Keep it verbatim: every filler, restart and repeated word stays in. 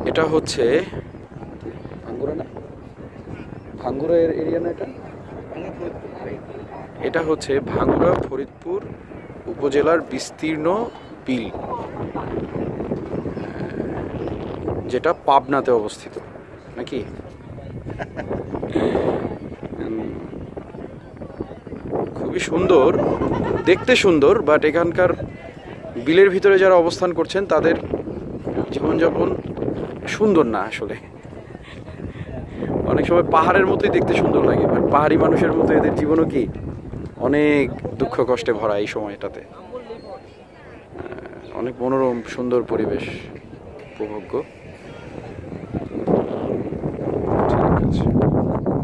এটা হচ্ছে ভাঙ্গুরা না, ভাঙ্গুরা এরিয়া না, এটা এটা হচ্ছে ভাঙ্গুরা ফরিদপুর উপজেলার বিস্তীর্ণ বিল, যেটা পাবনাতে অবস্থিত নাকি। খুবই সুন্দর, দেখতে সুন্দর, বাট এখানকার বিলের ভিতরে যারা অবস্থান করছেন তাদের জীবনযাপন সুন্দর না আসলে। অনেক সময় পাহাড়ের মতোই দেখতে সুন্দর লাগে, বাট পাহাড়ি মানুষের মতো এদের জীবনও কি অনেক দুঃখ কষ্টে ভরা এই সময়টাতে। অনেক মনোরম সুন্দর পরিবেশ উপভোগ্য।